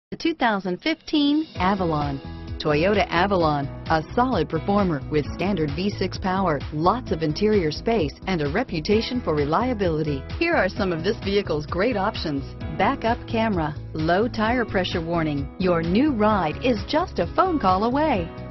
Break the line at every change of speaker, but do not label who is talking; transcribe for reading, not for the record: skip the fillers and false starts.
The 2015 Avalon. Toyota Avalon, a solid performer with standard V6 power, lots of interior space, and a reputation for reliability. Here are some of this vehicle's great options: backup camera, low tire pressure warning. Your new ride is just a phone call away.